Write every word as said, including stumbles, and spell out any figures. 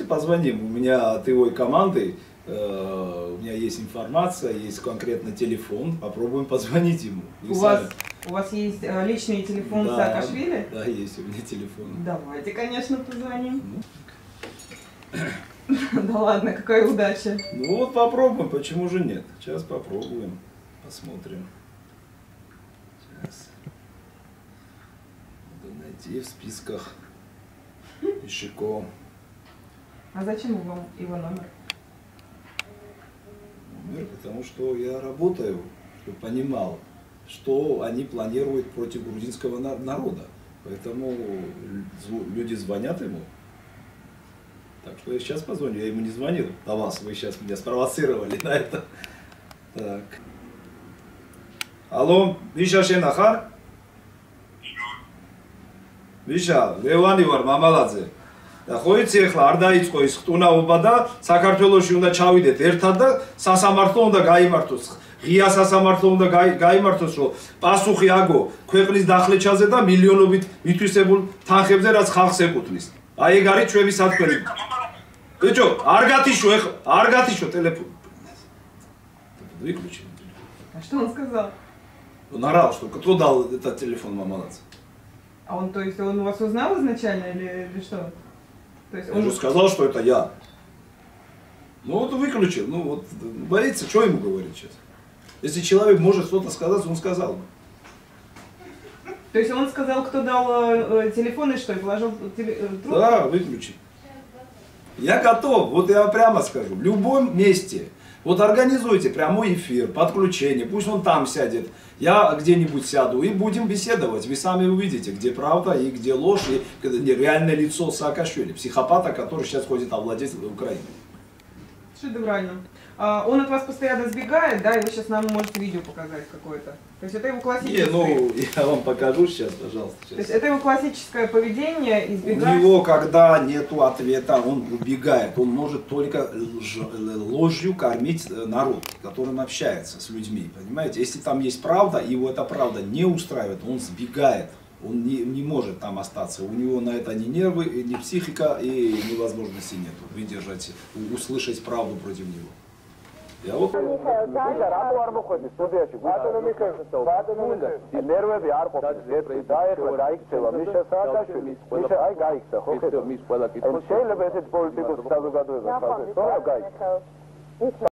позвоним. У меня от его команды, э, у меня есть информация, есть конкретно телефон. Попробуем позвонить ему. У вас, у вас есть э, личный телефон да, Саакашвили? Да, есть у меня телефон. Давайте, конечно, позвоним. Ну. Да ладно, какая удача. Ну вот попробуем, почему же нет? Сейчас попробуем, посмотрим. Сейчас. Надо найти в списках Ишико. А зачем вам его номер? Номер, потому что я работаю, чтобы понимал, что они планируют против грузинского народа. Поэтому люди звонят ему. Так что я сейчас позвоню, я ему не звонил, а вас, вы сейчас меня спровоцировали на это. Так. Алло, Виша Шенахар? Виша, Левани вар, Мамаладзе. და ხო იცი ახლა არ დაიწყო ის ხტუნაობა და საქართველოში უნდა ჩავიდეთ ერთად და სასამართლო უნდა გაიმართოს. ღია სასამართლო უნდა გაიმართოს, რომ პასუხი აგო ქვეყნის დახლეჩაზე და მილიონობით მითვისებულ თანხებზე, რაც ხალხს ეკუთვნის. აი ეგ არის ჩვენი სათქმელი. ბიჭო, არ გათიშო ახლა, არ გათიშო ტელეფონი. Выключи. А что он сказал? Он орал, что кто дал этот телефон Мамаладзе. А он, то есть, он вас узнал изначально или, или что? То есть Он он же сказал, что это я. Ну вот выключил, ну вот боится, что ему говорить сейчас? Если человек может что-то сказать, он сказал бы. То есть он сказал, кто дал э, телефон и что, и положил теле, э, трубку? Да, выключи. Я готов, вот я прямо скажу, в любом месте. Вот организуйте прямой эфир, подключение, пусть он там сядет, я где-нибудь сяду и будем беседовать. Вы сами увидите, где правда и где ложь, и реальное лицо Саакашвили, психопата, который сейчас ходит овладеть Украиной. Шедеврально. А, он от вас постоянно сбегает, да, и вы сейчас нам можете видео показать какое-то. То есть это его классическое... Не, ну, я вам покажу сейчас, пожалуйста. Сейчас. То есть это его классическое поведение, избегать... У него, когда нету ответа, он убегает. Он может только ложью кормить народ, которым общается с людьми. Понимаете? Если там есть правда, и его эта правда не устраивает, он сбегает. Он не, не может там остаться. У него на это ни нервы, ни психика, и невозможности нет выдержать, услышать правду против него. Я вот...